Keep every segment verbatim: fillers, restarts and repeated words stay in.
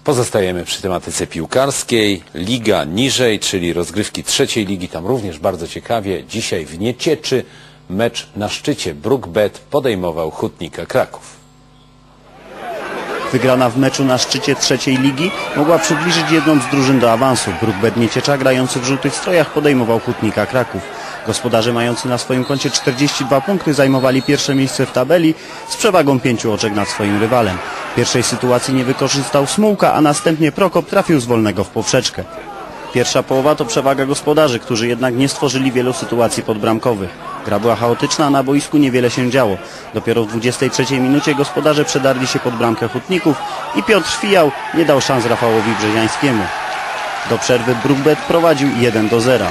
Pozostajemy przy tematyce piłkarskiej. Liga niżej, czyli rozgrywki trzeciej ligi. Tam również bardzo ciekawie. Dzisiaj w Niecieczy mecz na szczycie. BruckBet podejmował Hutnika Kraków. Wygrana w meczu na szczycie trzeciej ligi mogła przybliżyć jedną z drużyn do awansu. BruckBet Nieciecza, grający w żółtych strojach, podejmował Hutnika Kraków. Gospodarze mający na swoim koncie czterdzieści dwa punkty zajmowali pierwsze miejsce w tabeli z przewagą pięciu oczek nad swoim rywalem. Pierwszej sytuacji nie wykorzystał Smułka, a następnie Prokop trafił z wolnego w poprzeczkę. Pierwsza połowa to przewaga gospodarzy, którzy jednak nie stworzyli wielu sytuacji podbramkowych. Gra była chaotyczna, a na boisku niewiele się działo. Dopiero w dwudziestej trzeciej minucie gospodarze przedarli się pod bramkę Hutników i Piotr Fijał nie dał szans Rafałowi Brzeziańskiemu. Do przerwy BruckBet prowadził jeden do zera.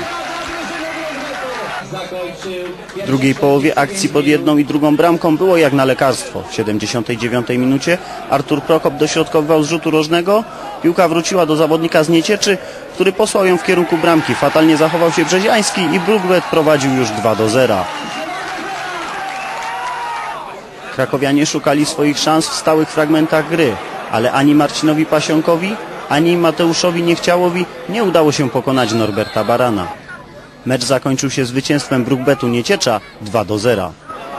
W drugiej połowie akcji pod jedną i drugą bramką było jak na lekarstwo. W siedemdziesiątej dziewiątej minucie Artur Prokop dośrodkowywał z rzutu rożnego. Piłka wróciła do zawodnika z Niecieczy, który posłał ją w kierunku bramki. Fatalnie zachował się Brzeziański i BruckBet prowadził już dwa do zera. Krakowianie szukali swoich szans w stałych fragmentach gry, ale ani Marcinowi Pasionkowi, ani Mateuszowi Niechciałowi nie udało się pokonać Norberta Barana. Mecz zakończył się zwycięstwem BruckBetu Nieciecza dwa do zera.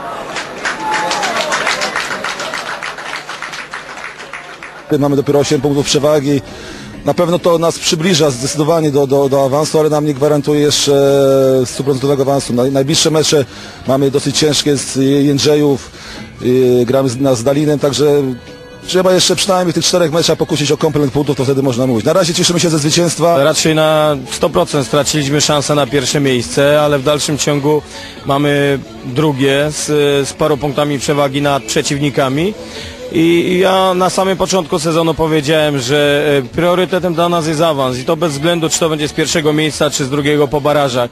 Mamy dopiero osiem punktów przewagi. Na pewno to nas przybliża zdecydowanie do, do, do awansu, ale nam nie gwarantuje jeszcze stuprocentowego awansu. Najbliższe mecze mamy dosyć ciężkie z Jędrzejów, gramy z, z Dalinem, także trzeba jeszcze przynajmniej w tych czterech meczach pokusić o komplet punktów, to wtedy można mówić. Na razie cieszymy się ze zwycięstwa. Raczej na sto procent straciliśmy szansę na pierwsze miejsce, ale w dalszym ciągu mamy drugie z, z paru punktami przewagi nad przeciwnikami. I ja na samym początku sezonu powiedziałem, że priorytetem dla nas jest awans i to bez względu, czy to będzie z pierwszego miejsca, czy z drugiego po barażach.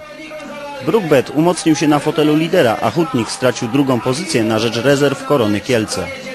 BruckBet umocnił się na fotelu lidera, a Hutnik stracił drugą pozycję na rzecz rezerw Korony Kielce.